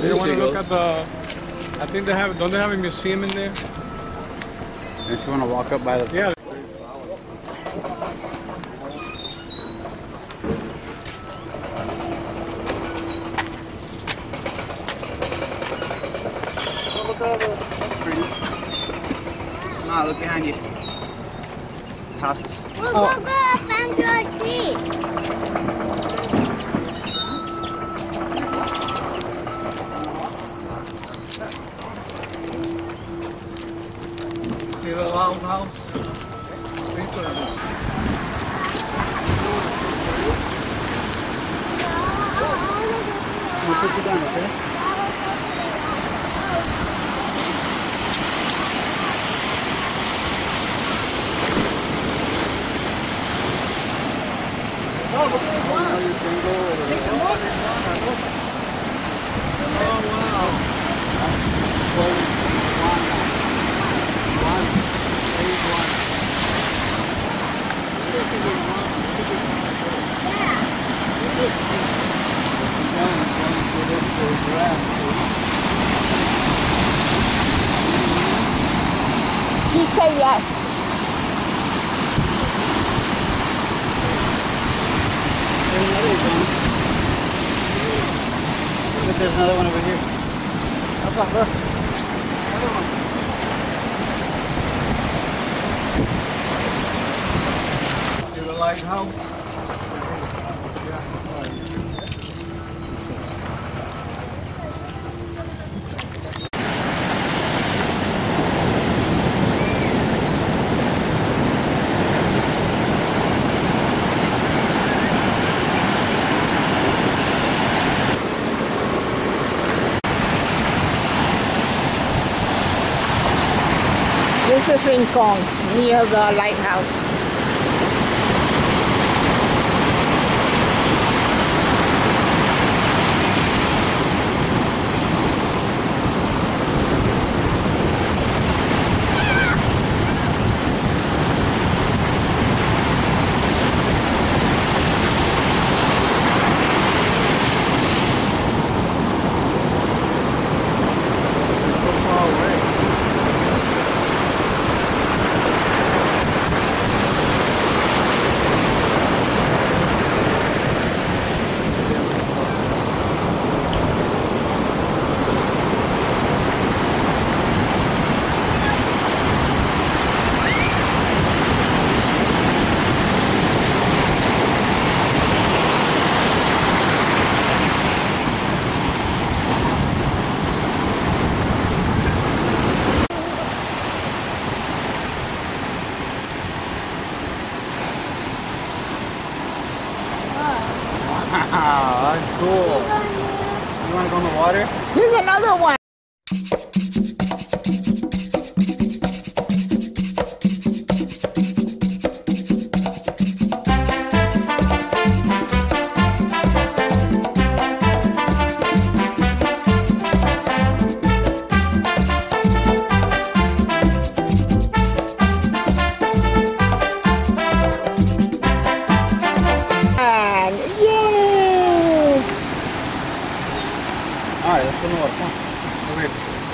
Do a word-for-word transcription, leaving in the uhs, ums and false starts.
You don't want to look at the... I think they have... Don't they have a museum in there? If you want to walk up by the... Yeah. Look at all those. That's pretty. Ah, look behind you. Houses. Look, oh. Look, look, I found your tree. See the loud house? We'll put you down, okay? Oh, look at the one. Take some more. Oh, wow. One. One. Phase one. He said yes. There's another one. Look, there's another one over here. Up, up, look. Another one. See the lighthouse? This is Rincon, near the lighthouse. Wow, that's cool. You want to go in the water? Here's another one. Alright, let's go in the water. Come on. Over here.